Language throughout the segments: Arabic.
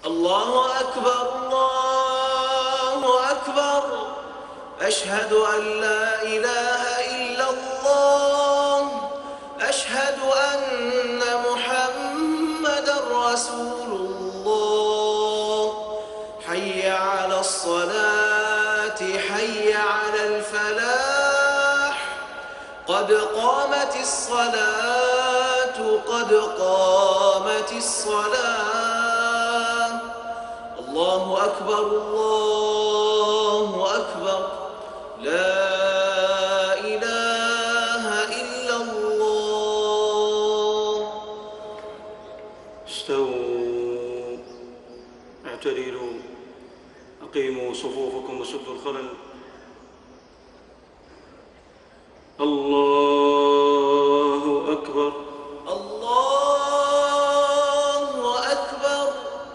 الله أكبر الله أكبر، أشهد أن لا إله إلا الله، أشهد أن محمدًا رسول الله. حي على الصلاة حي على الفلاح، قد قامت الصلاة قد قامت الصلاة. الله أكبر الله أكبر، لا إله إلا الله. استووا، اعتدلوا، أقيموا صفوفكم وسدوا الخلل. الله أكبر الله أكبر.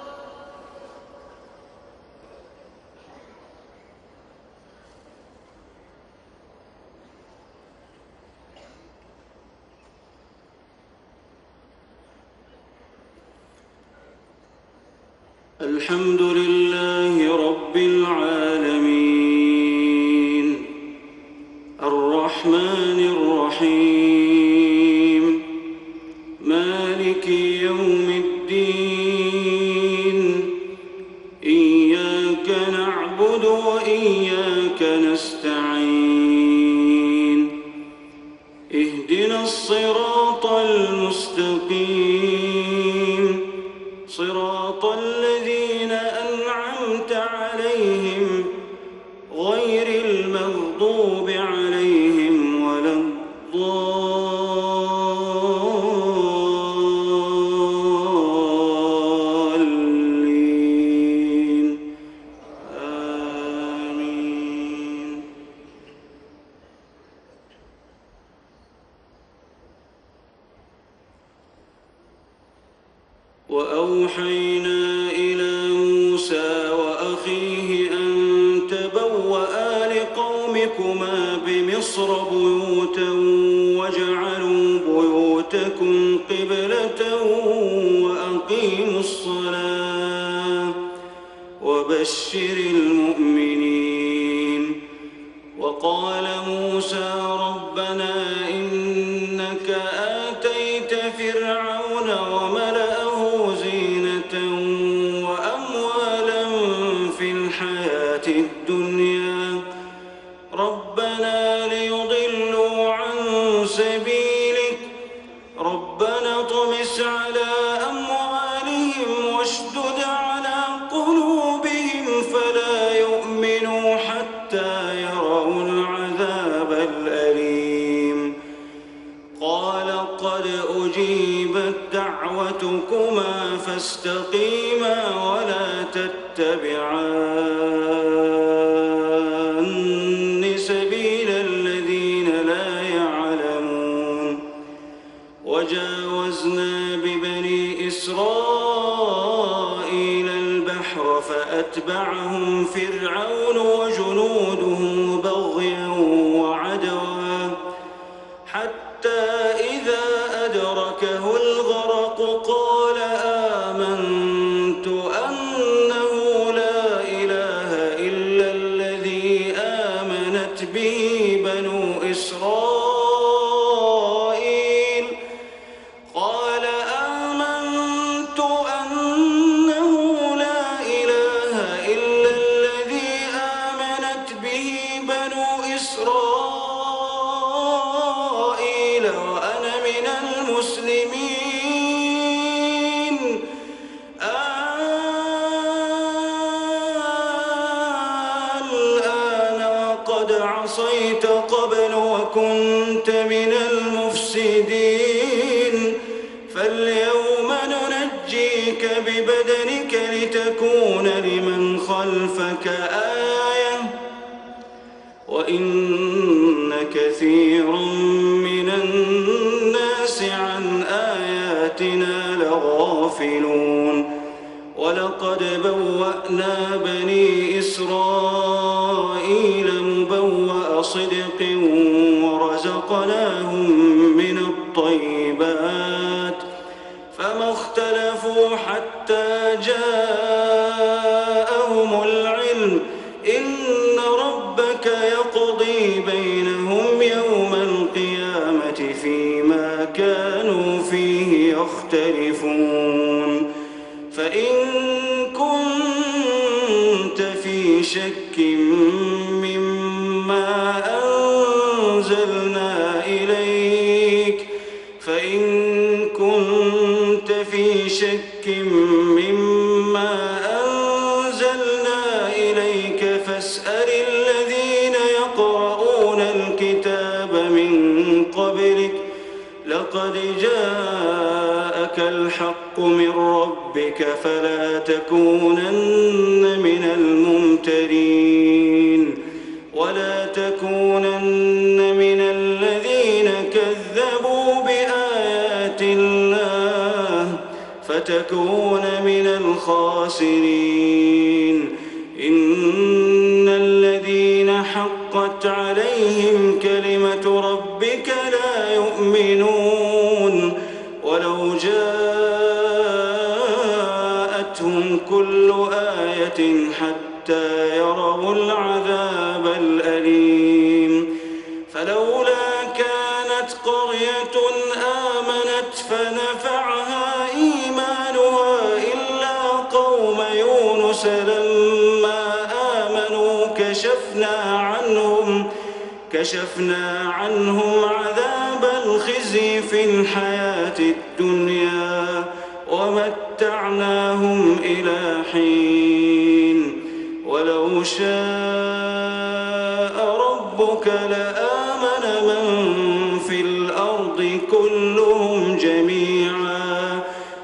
الحمد لله رب العالمين، الرحمن الرحيم، مالك يوم الدين. إياك نعبد وإياك نستعين، اهدنا الصراط المستقيم، صراط الذين أنعمت عليهم غير المغضوب عليهم ولا الضالين. آمين. وأوحينا إلى موسى وأخيه أن تبوأ لقومكما بمصر بيوتا واجعلوا بيوتكم قبلة وأقيموا الصلاة وبشر المؤمنين. وقال موسى ربنا إنك آتيت فرعون وملأه زينة وأموالا في الحياة الدنيا، ربنا ليضلوا عن سبيلك، ربنا اطمس على أموالهم واشدد على قلوبهم فلا يؤمنوا حتى يروا العذاب الأليم. قال قد أجيبت دعوتكما فاستقيما ولا تتبعان سبيل الذين لا يعلمون. وجاوزنا ببني إسرائيل البحر فأتبعهم فرعون وجنوده بغيا وعدوا، حتى إذا أدركه الغرق قال آمنت أنه لا إله إلا الذي آمنت به بنو إسرائيل. قال آمنت أنه لا إله إلا الذي آمنت به بنو إسرائيل وأنا من المسلمين. الآن وقد عصيت قبل وكنت من المفسدين، فاليوم ننجيك ببدنك لتكون لمن خلفك آية، وإن كثيرا من الناس عن آياتنا لغافلون. ولقد بوأنا بني إسرائيل مبوأ صدق ورزقناهم من الطيبات فما اختلفوا اختلفوا حتى جاءهم العلم إن ربك يقضي بينهم يوم القيامة فيما كانوا فيه يختلفون فإن كنت في شك مما أنزلنا إليك فاسأل الذين يقرؤون الكتاب من قبلك لقد جاءك الحق من ربك فلا تكونن من الممترين ولا تكونن من الذين كذبوا بآيات الله فتكون من الخاسرين إن الذين حقت عليهم كلمة ربك لا يؤمنون ولو جاءتهم كل آية حتى يروا العذاب الأليم فلولا كانت قرية آمنت فنفعها إيمانها إلا قوم يونس لما آمنوا كشفنا عنهم عذاب الخزي في الحياة الدنيا ومتعناهم إلى حين ولو شاء ربك لآمن من في الأرض كلهم جميعا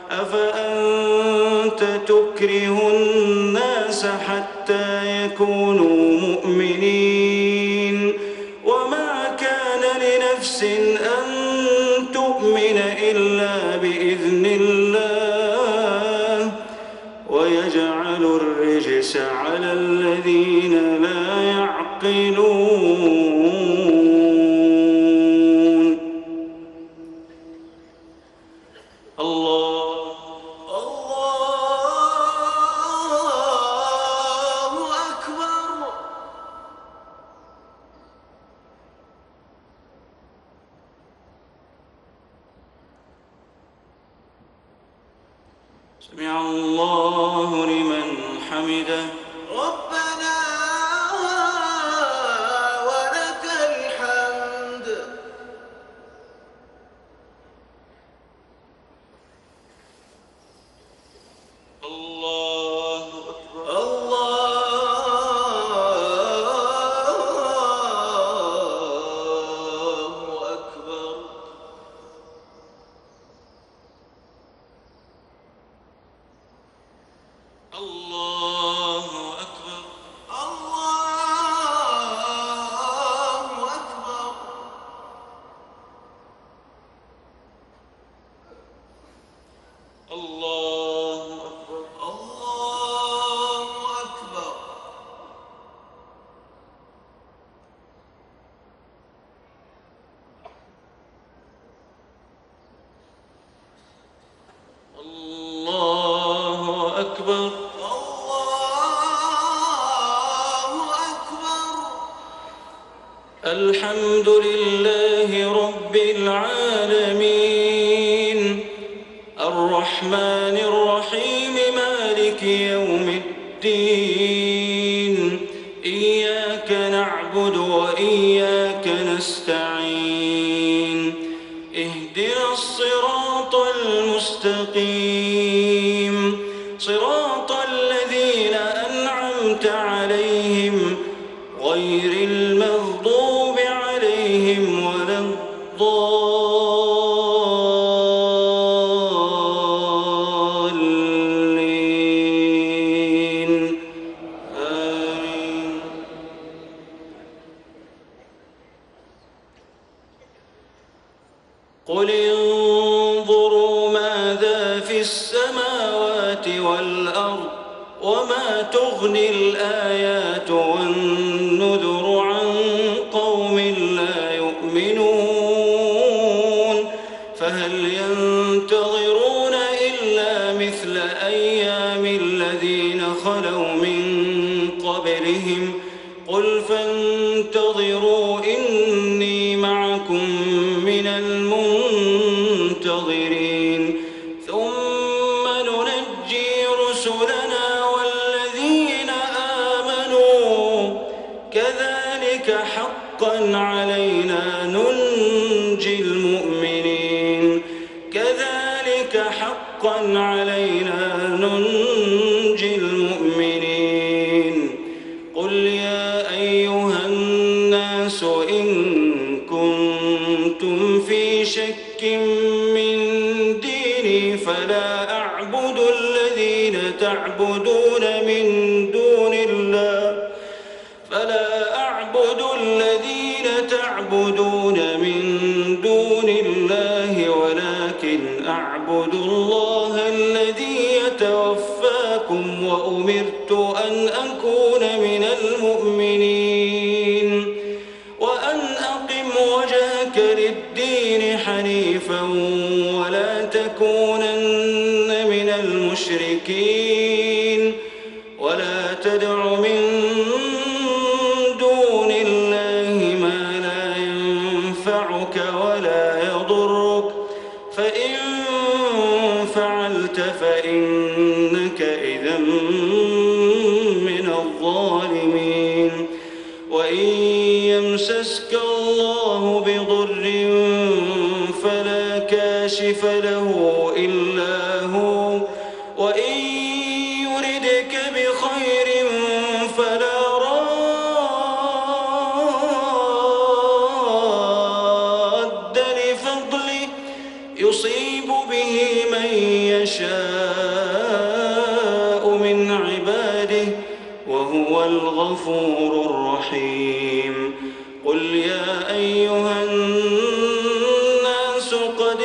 أفأنت تكره الناس حتى يكونوا مؤمنين وما كان لنفس أن تؤمن إلا بإذن الله ويجعل الرجس على الذين لا يعقلون سمع الله لمن حمده ربنا ولك الحمد الله أكبر الله أكبر الله أكبر الله أكبر الله أكبر الله أكبر الله أكبر الله أكبر الحمد لله رب العالمين الرحمن الرحيم مالك يوم الدين إياك نعبد وإياك نستعين اهدنا الصراط المستقيم صراط الذين أنعمت عليهم غير المغضوب عليهم ولا الضالين آمين قل انظروا ماذا في السماوات والأرض وما تغني الآيات والنذر عن قوم لا يؤمنون فهل ينتظرون إلا مثل مثل أيام الذين خلوا من قبلهم قل فانتظروا إني معكم من المنتظرين ثم ننجي رسلنا والذين آمنوا كذلك حقا علينا ننجي المؤمنين كذلك حقا علينا ننجي المؤمنين قل يا أيها الناس إن كنتم في شك من ديني فلا أعبد الذين تعبدون من دون الله ولكن أعبد الله الذي يتوفاكم وأمرت أن أكون من المؤمنين وأن أقم وجهك للدين حنيفا ولا تكونن من المشركين ولا تدع من دون الله ما لا ينفعك ولا يضرك فإن فعلت فإنك إذا من الظالمين وإن يمسسك الله بضر فلا كاشف له إلا هو وإن يردك بخير فلا راد لفضله يصيب به من يشاء من عباده وهو الغفور الرحيم قل يا أيها الناس قد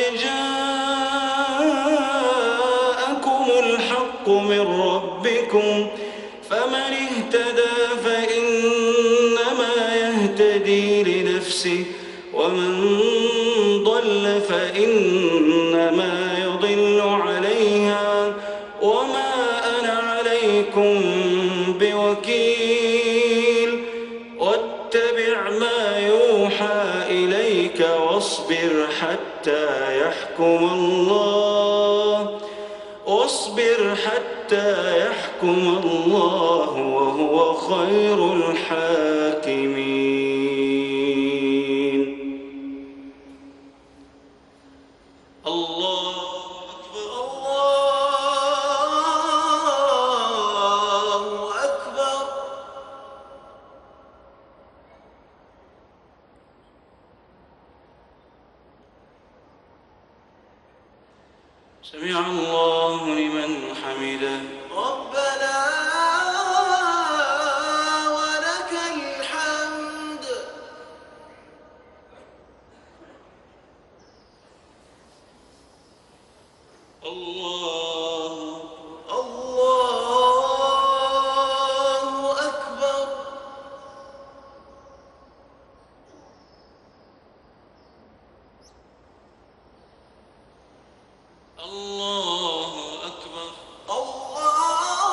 جاءكم الحق من ربكم فمن اهتدى فإنما يهتدي لنفسه ومن ضل فإنما يضل عليها وما أنا عليكم بوكيل واتبع ما يوحى إليك واصبر حتى يحكم الله وهو خير الحاكمين الله أكبر الله أكبر سمع الله لمن حمده ربنا ولك الحمد الله أكبر الله أكبر الله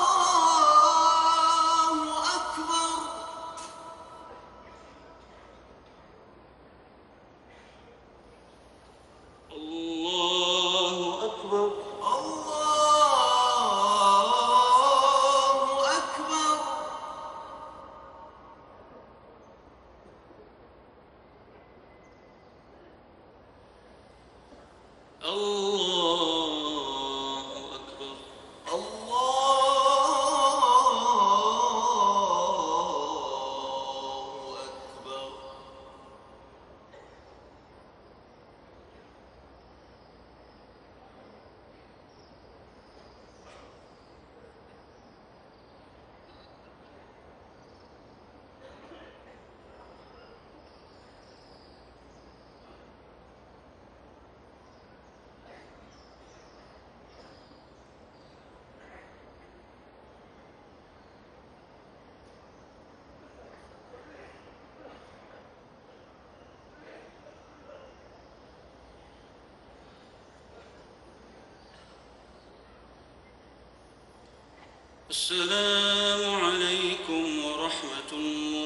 السلام عليكم ورحمة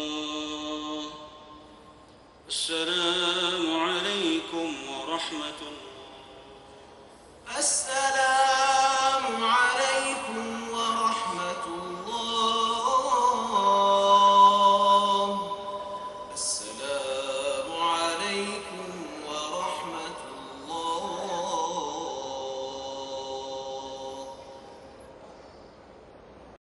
الله. السلام عليكم ورحمة الله.